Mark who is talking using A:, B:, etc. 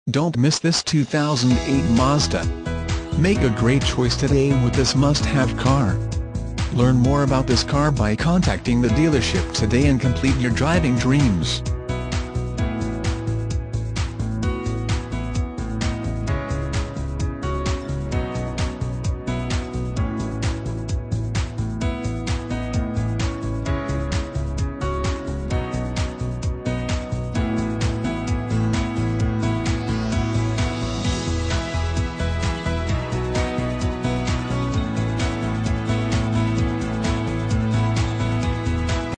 A: Don't miss this 2008 Mazda. Make a great choice today with this must-have car. Learn more about this car by contacting the dealership today and complete your driving dreams.